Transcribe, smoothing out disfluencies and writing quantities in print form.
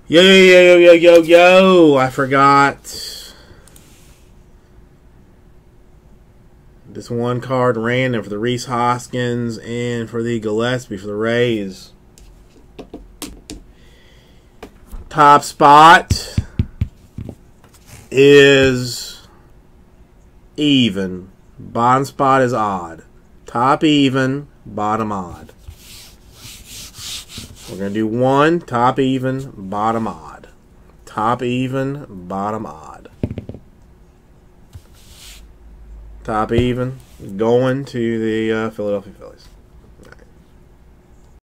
Yo, yo, yo, yo, yo, yo, yo. I forgot. This one card random for the Reese Hoskins and for the Gillespie for the Rays. Top spot is even. Bottom spot is odd. Top even, bottom odd. We're going to do one, top even, bottom odd. Top even, bottom odd. Top even, going to the Philadelphia Phillies.